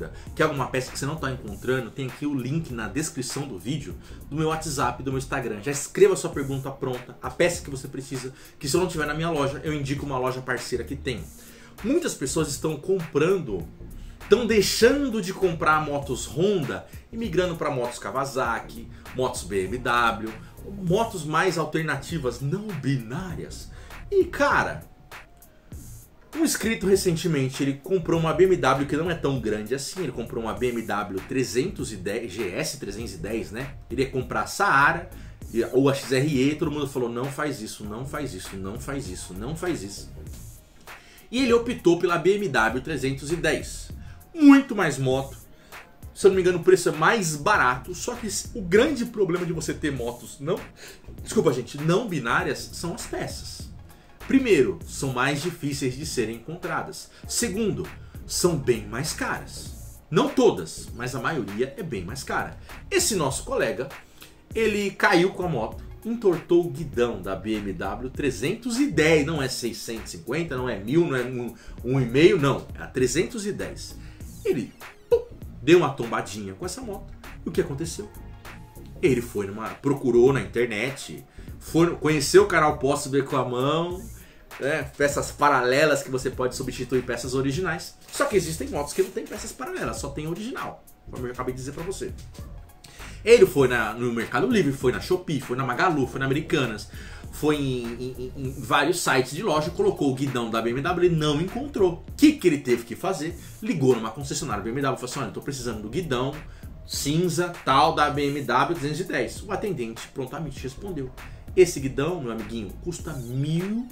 dúvida, quer alguma peça que você não está encontrando, tem aqui o link na descrição do vídeo do meu WhatsApp, do meu Instagram. Já escreva a sua pergunta pronta, a peça que você precisa, que se eu não tiver na minha loja, eu indico uma loja parceira que tem. Muitas pessoas estão deixando de comprar motos Honda e migrando para motos Kawasaki, motos BMW, motos mais alternativas, não binárias. E cara, um inscrito recentemente, ele comprou uma BMW que não é tão grande assim, ele comprou uma BMW 310, GS 310, né? Ele ia comprar a Saara ou a XRE, e todo mundo falou, não faz isso, não faz isso, não faz isso, não faz isso. E ele optou pela BMW 310. Muito mais moto, se eu não me engano o preço é mais barato, só que o grande problema de você ter motos não binárias são as peças. Primeiro, são mais difíceis de serem encontradas. Segundo, são bem mais caras. Não todas, mas a maioria é bem mais cara. Esse nosso colega, ele caiu com a moto, entortou o guidão da BMW 310, não é 650, não é 1000, não é 1,5, não, é a 310. Ele deu uma tombadinha com essa moto. E o que aconteceu? Ele procurou na internet, conheceu o canal Posso Ver com a Mão, peças paralelas que você pode substituir peças originais. Só que existem motos que não tem peças paralelas, só tem original, como eu acabei de dizer pra você. Ele foi no Mercado Livre, foi na Shopee, foi na Magalu, foi na Americanas, foi em vários sites de loja, colocou o guidão da BMW e não encontrou. O que ele teve que fazer? Ligou numa concessionária BMW e falou assim, olha, eu tô precisando do guidão cinza tal da BMW 310. O atendente prontamente respondeu, esse guidão, meu amiguinho, custa R$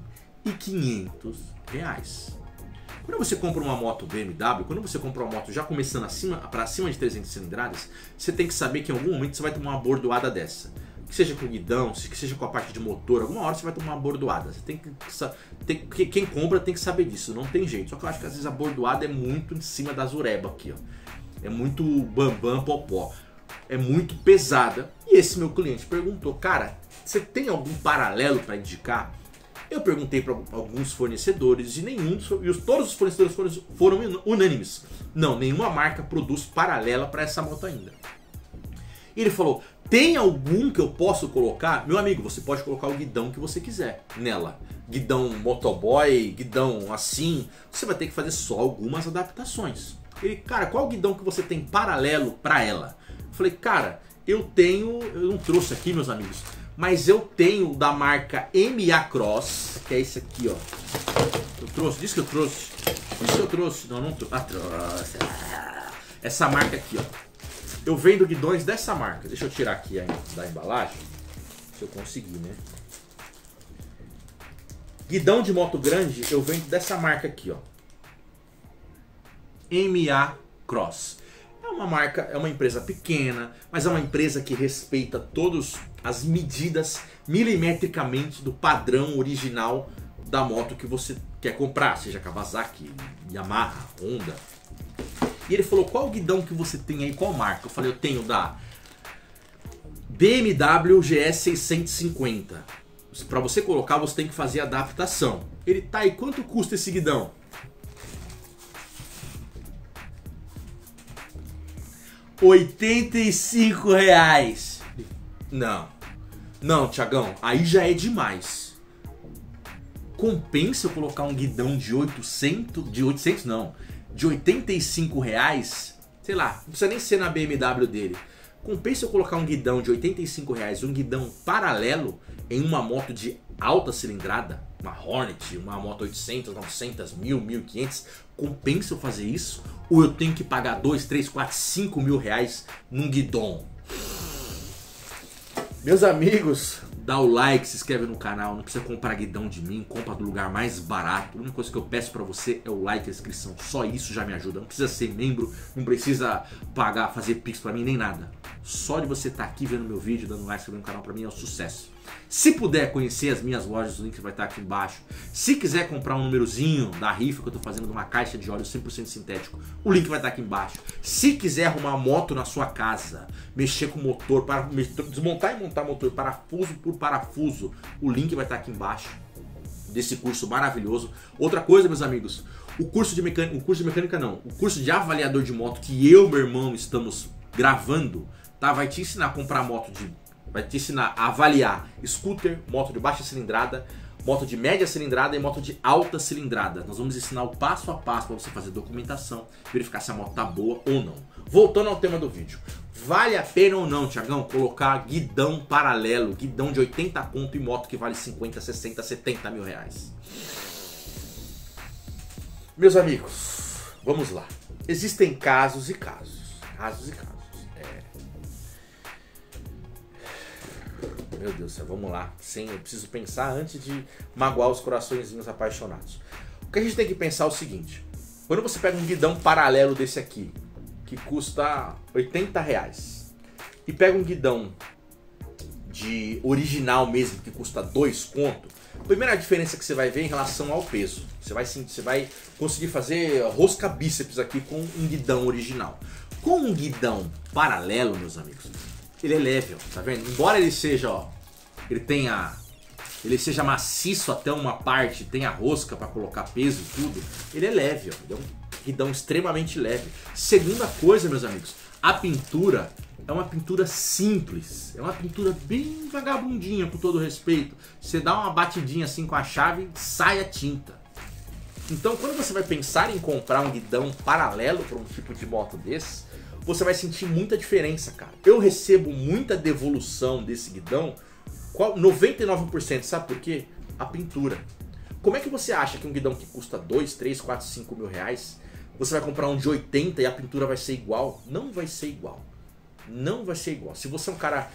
1.500. Quando você compra uma moto BMW, quando você compra uma moto já começando para acima de 300 cilindradas, você tem que saber que em algum momento você vai tomar uma bordoada dessa. Que seja com o guidão, que seja com a parte de motor, alguma hora você vai tomar uma bordoada. Quem compra tem que saber disso, não tem jeito. Só que eu acho que às vezes a bordoada é muito em cima da zureba aqui, ó. É muito bambam popó. É muito pesada. E esse meu cliente perguntou, cara, você tem algum paralelo para indicar? Eu perguntei para alguns fornecedores e todos os fornecedores foram unânimes. Não, nenhuma marca produz paralela para essa moto ainda. E ele falou, tem algum que eu posso colocar? Meu amigo, você pode colocar o guidão que você quiser nela. Guidão motoboy, guidão assim. Você vai ter que fazer só algumas adaptações. Ele, cara, qual guidão que você tem paralelo para ela? Eu falei, cara, eu não trouxe aqui, meus amigos, mas eu tenho da marca MA Cross, que é esse aqui, ó. Eu trouxe, disse que eu trouxe. Disse que eu trouxe. Não trouxe. Ah, trouxe. Essa marca aqui, ó. Eu vendo guidões dessa marca. Deixa eu tirar aqui da embalagem. Se eu conseguir, né? Guidão de moto grande, eu vendo dessa marca aqui, ó. MA Cross. É uma marca, é uma empresa pequena, mas é uma empresa que respeita todas as medidas milimetricamente do padrão original da moto que você quer comprar, seja Kawasaki, Yamaha, Honda. E ele falou, qual guidão que você tem aí, qual marca? Eu falei, eu tenho da BMW GS 650. Para você colocar, você tem que fazer a adaptação. Ele, tá, e quanto custa esse guidão? R$85. Não, Thiagão, aí já é demais. Compensa eu colocar um guidão de 85 reais? Sei lá, não precisa nem ser na BMW dele. Compensa eu colocar um guidão de 85 reais, um guidão paralelo em uma moto de alta cilindrada, uma Hornet, uma moto 800, 900, 1000, 1500, compensa eu fazer isso? Ou eu tenho que pagar 2, 3, 4, 5 mil reais num guidão? Meus amigos, dá o like, se inscreve no canal, não precisa comprar guidão de mim, compra do lugar mais barato. A única coisa que eu peço pra você é o like e a inscrição, só isso já me ajuda. Não precisa ser membro, não precisa pagar, fazer pix pra mim, nem nada. Só de você estar aqui vendo meu vídeo, dando like, inscrevendo no canal, pra mim é um sucesso. Se puder conhecer as minhas lojas, o link vai estar aqui embaixo. Se quiser comprar um númerozinho da rifa que eu tô fazendo de uma caixa de óleo 100% sintético, o link vai estar aqui embaixo. Se quiser arrumar uma moto na sua casa, mexer com o motor, desmontar e montar motor parafuso por parafuso, o link vai estar aqui embaixo desse curso maravilhoso. Outra coisa, meus amigos, O curso de mecânica não, o curso de avaliador de moto que eu e meu irmão estamos gravando, tá? Vai te ensinar a comprar vai te ensinar a avaliar scooter, moto de baixa cilindrada, moto de média cilindrada e moto de alta cilindrada. Nós vamos ensinar o passo a passo para você fazer documentação, verificar se a moto tá boa ou não. Voltando ao tema do vídeo. Vale a pena ou não, Tiagão, colocar guidão paralelo, guidão de 80 conto e moto que vale 50, 60, 70 mil reais? Meus amigos, vamos lá. Existem casos e casos. Casos e casos. Meu Deus do céu, vamos lá. Sim, eu preciso pensar antes de magoar os coraçõezinhos apaixonados. O que a gente tem que pensar é o seguinte. Quando você pega um guidão paralelo desse aqui, que custa 80 reais, e pega um guidão de original mesmo, que custa 2 conto, a primeira diferença que você vai ver é em relação ao peso. Você vai conseguir fazer rosca bíceps aqui com um guidão original. Com um guidão paralelo, meus amigos, ele é leve, ó, tá vendo? Embora ele seja, ó, ele seja maciço até uma parte, tenha rosca para colocar peso e tudo, ele é leve, ó, ele é um guidão extremamente leve. Segunda coisa, meus amigos, a pintura é uma pintura simples, é uma pintura bem vagabundinha, com todo respeito. Você dá uma batidinha assim com a chave, sai a tinta. Então, quando você vai pensar em comprar um guidão paralelo para um tipo de moto desse, você vai sentir muita diferença, cara. Eu recebo muita devolução desse guidão, 99%, sabe por quê? A pintura. Como é que você acha que um guidão que custa 2, 3, 4, 5 mil reais, você vai comprar um de 80 e a pintura vai ser igual? Não vai ser igual. Não vai ser igual. Se você é um cara,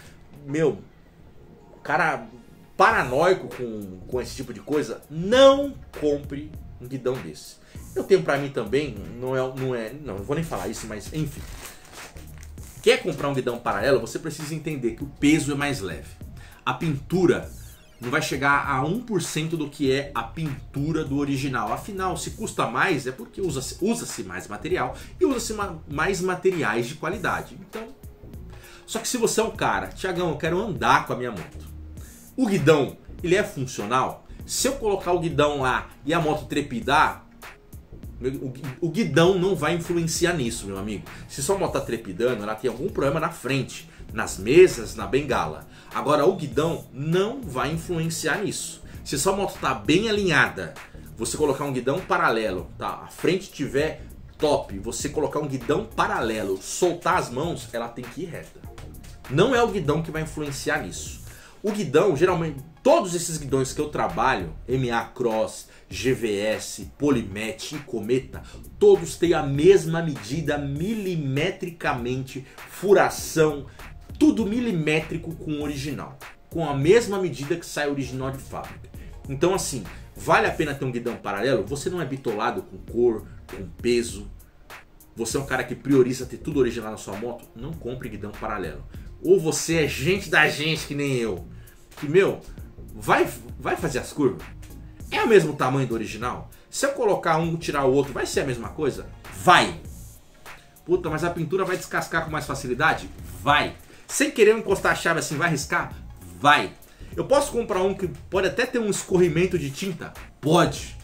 cara paranoico com esse tipo de coisa, não compre um guidão desse. Eu tenho pra mim também, não, eu vou nem falar isso, mas enfim. Quer comprar um guidão paralelo, você precisa entender que o peso é mais leve. A pintura não vai chegar a 1% do que é a pintura do original. Afinal, se custa mais, é porque usa-se mais material e usa-se mais materiais de qualidade. Então, só que se você é um cara, Tiagão, eu quero andar com a minha moto. O guidão, ele é funcional? Se eu colocar o guidão lá e a moto trepidar, o guidão não vai influenciar nisso, meu amigo. Se sua moto tá trepidando, ela tem algum problema na frente, nas mesas, na bengala. Agora, o guidão não vai influenciar nisso. Se sua moto tá bem alinhada, você colocar um guidão paralelo, tá? A frente tiver top, você colocar um guidão paralelo, soltar as mãos, ela tem que ir reta. Não é o guidão que vai influenciar nisso. O guidão, geralmente, todos esses guidões que eu trabalho, MA Cross, GVS, Polymet e Cometa, todos têm a mesma medida milimetricamente, furação, tudo milimétrico com o original, com a mesma medida que sai original de fábrica. Então assim, vale a pena ter um guidão paralelo? Você não é bitolado com cor, com peso, você é um cara que prioriza ter tudo original na sua moto? Não compre guidão paralelo. Ou você é gente da gente que nem eu, que vai fazer as curvas? É o mesmo tamanho do original? Se eu colocar um e tirar o outro, vai ser a mesma coisa? Vai! Puta, mas a pintura vai descascar com mais facilidade? Vai! Sem querer encostar a chave assim, vai riscar? Vai! Eu posso comprar um que pode até ter um escorrimento de tinta? Pode!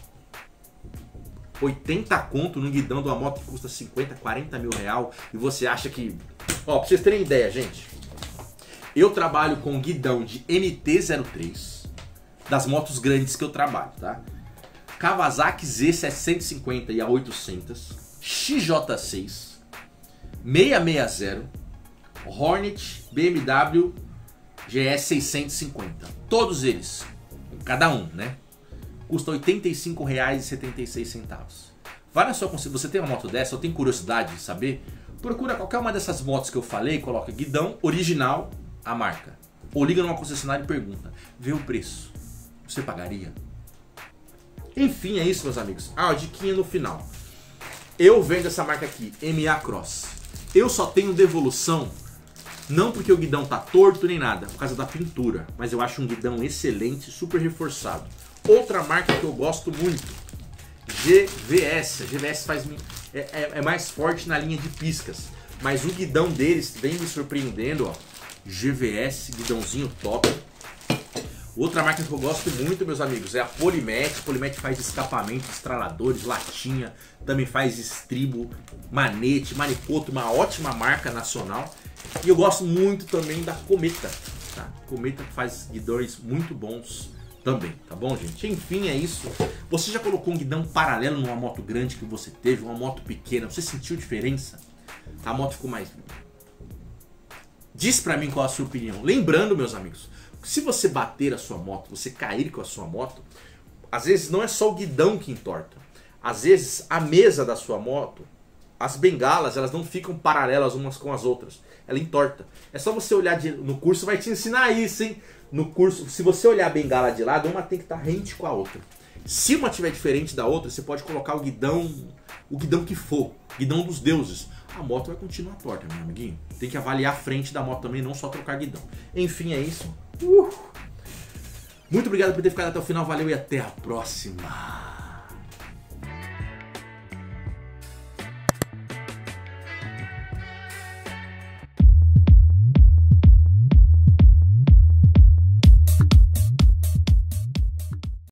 80 conto num guidão de uma moto que custa 50, 40 mil real e você acha que... Ó, pra vocês terem ideia, gente, eu trabalho com guidão de MT-03 das motos grandes que eu trabalho, tá? Kawasaki Z750 e a 800, XJ6, 660, Hornet, BMW GS650. Todos eles, cada um, né? Custa R$ 85,76. Vai na sua consciência. Você tem uma moto dessa, eu tenho curiosidade de saber? Procura qualquer uma dessas motos que eu falei, coloca guidão original, a marca. Ou liga numa concessionária e pergunta, vê o preço. Você pagaria? Enfim, é isso, meus amigos. Ah, a diquinha no final. Eu vendo essa marca aqui, MA Cross. Eu só tenho devolução, não porque o guidão tá torto nem nada, por causa da pintura. Mas eu acho um guidão excelente, super reforçado. Outra marca que eu gosto muito, GVS. A GVS é mais forte na linha de piscas. Mas o guidão deles vem me surpreendendo, ó. GVS, guidãozinho top. Outra marca que eu gosto muito, meus amigos, é a Polymet. Polymet faz escapamento, estraladores, latinha, também faz estribo, manete, Manipoto, uma ótima marca nacional. E eu gosto muito também da Cometa, tá? Cometa faz guidões muito bons também, tá bom, gente? Enfim, é isso. Você já colocou um guidão paralelo numa moto grande que você teve, uma moto pequena, você sentiu diferença? A moto ficou mais... Diz pra mim qual a sua opinião. Lembrando, meus amigos, se você bater a sua moto, você cair com a sua moto, às vezes não é só o guidão que entorta. Às vezes a mesa da sua moto, as bengalas, elas não ficam paralelas umas com as outras. Ela entorta. É só você olhar no curso, vai te ensinar isso, hein? No curso, se você olhar a bengala de lado, uma tem que estar rente com a outra. Se uma tiver diferente da outra, você pode colocar o guidão que for, guidão dos deuses. A moto vai continuar torta, meu amiguinho. Tem que avaliar a frente da moto também, não só trocar guidão. Enfim, é isso. Muito obrigado por ter ficado até o final, valeu e até a próxima.